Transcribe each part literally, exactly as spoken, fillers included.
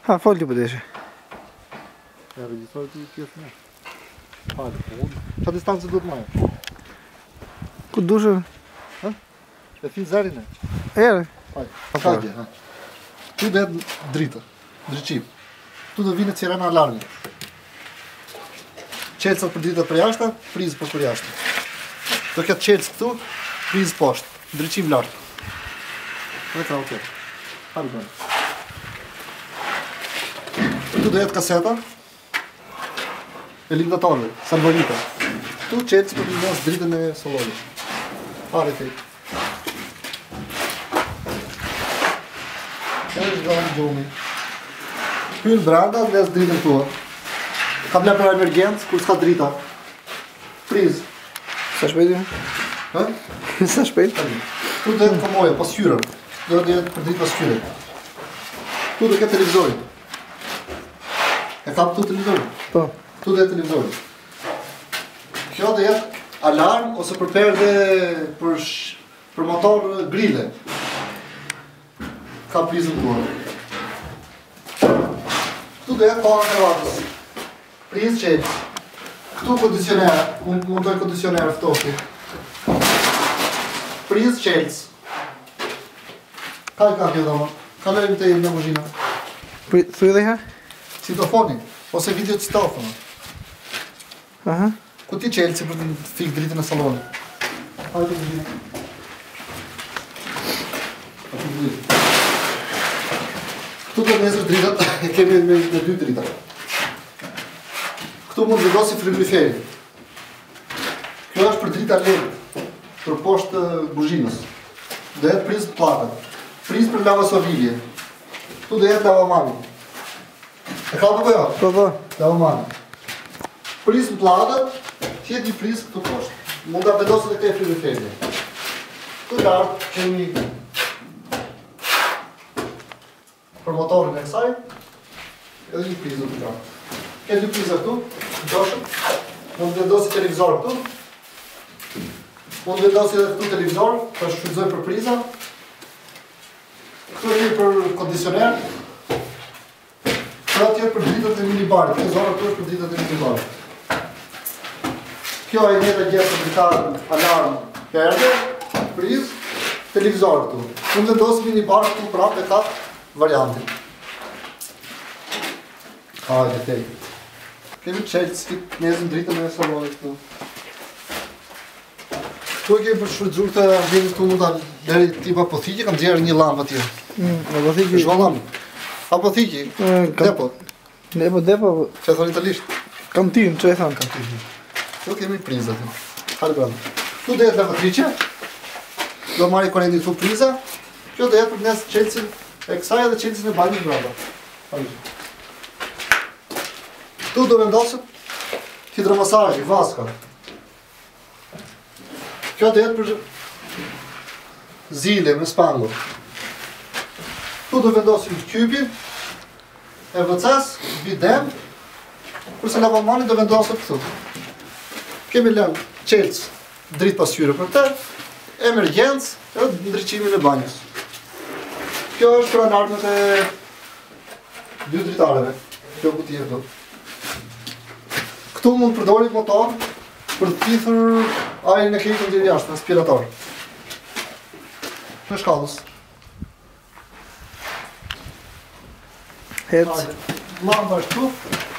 Ha, falë ti për deshe. Ja, registroj ti pjesë me. Falë, po unë. Qa distancë duhet maja? Ku dushë? Ha? E fi zerin e? Ere? Falë, pa fagje, ha. Tu dhe dritë, drëqim. Tu dhe vine sirena alarmi. Qelësat për dritët për jashtë, prizë për për jashtë. Do këtë qelës këtu, prizë poshtë, drëqim lartë. Dhe ka okej. Halë bënë. Tu dhe jetë kaseta, eliminatorve, salvarita. Tu qelës për nësë dritën e soloni. Hare të i. E është gëmë gjomi. Hynë branda, nësë dritën tua. Ka ble për emergencë, kur s'ka drita. Prizë. Sa shpejt ju? Ha? Sa shpejt? Tu dhe jetë komoja, pas hyrën. Do dhe jetë për dritë pas hyrën. Tu dhe këtë televizorin. E kam tu televizorin? Po. Tu dhe jetë televizorin. Kjo dhe jetë alarm ose për perde për, sh... për motor grille. Ka prizën tua. Tu dhe jetë pala kravatës. Prizë qelës. Këtu kondicioner, unë mundoj kondicioner ftohti. Prizë qelës. Ka i ka kjo dhama? Ka lejmë të jemë në muzhina? Thuj dhe ha? Citofoni, ose video citofona. Aha. Ku ti qelë si për të fikë dritën e salonit? Hajde muzhina. Këtu të nesër dritët, e kemi me, me dy dritët. Këtu mund vendosi frigoriferin. Kjo është për drita lehtë, për poshtë buzhinës. Dhe jetë prizë plakët. Prizë për lavasovilje. Tu dhe jetë lavamani. E ka për bëja? Po, po. Lavamani. Prizë plakët, tjetë një prizë këtu poshtë. Mund të vendosi dhe këte frigoriferin. Tu lartë kemi për motorin e kësaj, edhe një prizë të lartë. Këtë dy prizë këtu, ndoshëm, mund të vendosi televizor këtu, mund të vendosi edhe këtu televizor, për shfrytëzoj për priza, këtu e një për kondicioner, këtu atje për dritët e minibarit, këtë zonë këtu është për dritët e minibarit. Kjo e një të gjithë të dritarë alarm perde, priz, televizor këtu. Mund të vendosi minibarit këtu prapë e katë variantin. Hajde, tej. Kemi qelës këtë nezën dritën e salonit këtu. Këtu e kemi për shfrytëzuar të ambjentit këtu mund të deri tipa pothiki, kam djerë një lampë atje. Mm, pothiki. Shva lampë. A pothiki? Depo. Depo, depo. Që e thonë italisht? Kantin, që e thonë? Kantin. Këtu kemi prizë aty. Hajde branda. Këtu dhe jetë lavatriqe. Do marri korrenti këtu priza. Kjo dhe jetë për nesë qelësin e kësaj edhe qelësin e banjës branda. Hajde. Tu do vendosët hidromasazhi, vaska. Kjo do jetë për zile me spangur. Tu do vendosim kybin, e vëcas, bidem, kurse lavamani do vendosët këtu. Kemi lënë qelës dritë pasqyre për të, emergencë edhe ndryqimin e banjës. Kjo është për alarmët e dy dritareve. Kjo ku tje këtu. Këtu mund përdori motor për të thithur ajrin e kejtë në gjithë jashtë, aspirator. Në shkallës. Hec. Lamba është tu.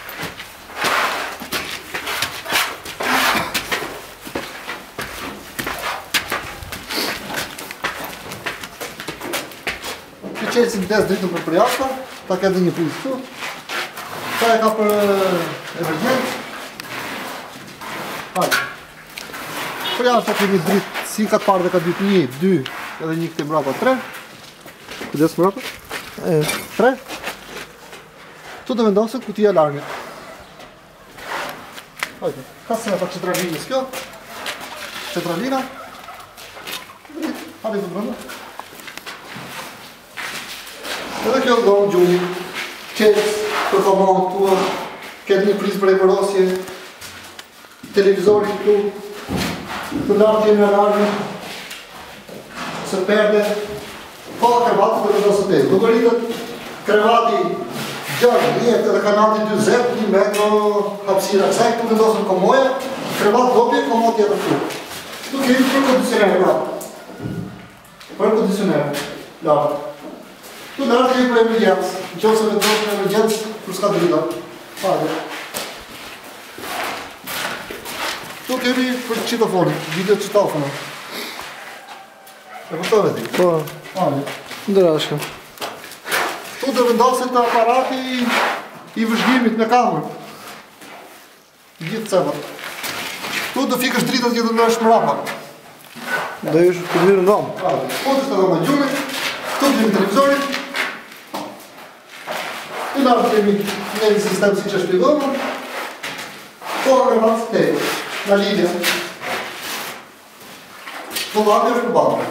Këtë qelësin des dritën për përjashta, ta ka edhe një prizë këtu. Ta e ka për emergjent. Hajde. Për jashtë kemi dritë, si ka të parë dhe ka dytë një, dy, edhe një këte mrapa, tre. Këdes mrapa? Tre. Tu të vendosët kutia alarmit. Hajde. Ka se pa qetralinës kjo. Qetralina. Hajde të brënda. Edhe kjo do në gjuni. Qelës për komandë tua. Këtë një prizë për emërosje. Televizorin këtu, të lartje në alarmit, së perde, pa krevatë për vendosët e. Duke rritët krevati gjallë, jetë edhe kanati dyzet, një metro hapësira. Kësaj këtu vendosën komoja, krevat dobi, komo tjetër këtu. Këtu kemi për kondicioner, pra. Për kondicioner, lartë. Këtu lartë kemi për emergjensë. Në qoftë se vendosën për emergjensë, kur s'ka drita. Hajde. Këtu kemi për qitofonit, video qitofonit. E kuptove ti? Po, Hajde. ndërashka. Tu do vendoset aparati i vëzhgimit me kamerë. Gjithë cepat. Tu do fikësh dritat që do ndosh mrapa. Do jesh të mirë në dhomë. Po të shtë dhoma gjumit, tu kemi televizorit. Tu lartë kemi një sistem si që shpjegohëm. Po agrevat të te, nga lidja. Tu lartë është në bandë.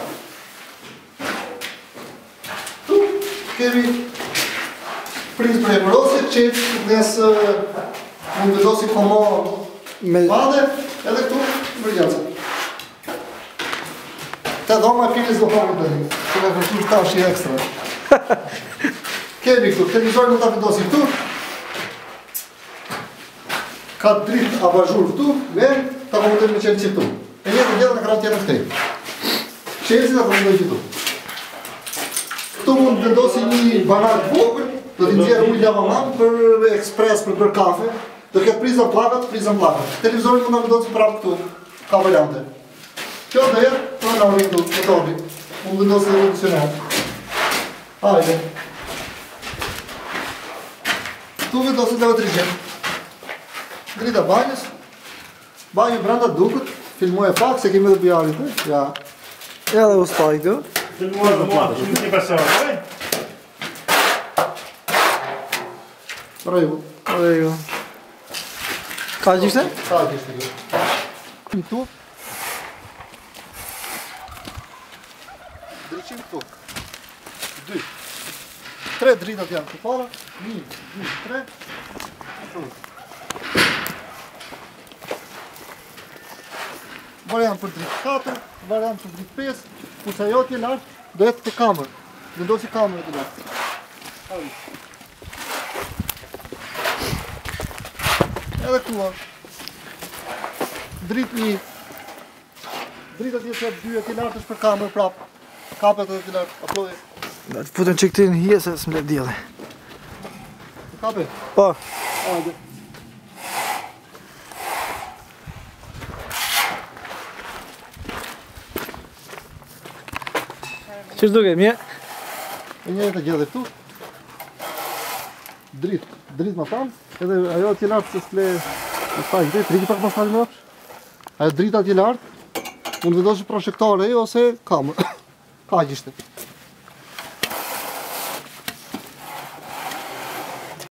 Tu kemi prizë për emërosit, që nësë mund vendosi komo Me... madhe, edhe këtu emergjenca. Te dhoma e pilis do hamë të një, që ka kërështu shtash i ekstra. Kemi këtu, televizori mund të vendosi këtu. Ka dritë abazhur këtu, ven, ta mundën me qenë që këtu. E jetë në gjithë në kratë tjetër këtej. Qenësi ta mundën që këtu. Këtu mund të vendosi një banak vogël, do t'i nxjerë ujë lavamanë për ekspres, për për kafe. Do ketë prizën plakat, prizën plakat. Televizorin mund të vendosi prapë këtu, ka variante. Kjo dhe jetë, të në rrinë këtu, në tobi. Mund të vendosi dhe reduksioner. Hajde. Tu vendosi lavatrigjen. Drita banjës. Banjë brenda dukët. Filmoj e pak, se kemi dhe bjarit, e? Ja. Ja dhe ustaj këtu. Filmuar dhe mua, që nuk një pasarë, oj? Rejvu. Rejvu. Ka gjishte? Ka gjishte kjo. Këtu. Drejqim këtu. Dy. Tre dritat janë të para. Një, dy, tre. Këtu. Variant për dritë katër, variant për dritë pesë, kurse ajo t'je lartë, do jetë të kamerë. Vendosi kamerë të lartë. Hajde. Edhe këtua. Dritë një. Dritë atje që dy e t'je lartë është për kamerë prapë. Kapet edhe t'je lartë, aploje. Da të putën që këti në hije se s'më le djeli. Kape? Po. Hajde. Qështë duke, mje? E një e të gjithë dhe këtu. Dritë, dritë ma tanë. Edhe ajo t'je lartë se s'le... Në faj, dritë, riki pak mas talë më apsh. Ajo drita t'je lartë. Mund vendosi proshektore ose kamerë. Ka gjishte.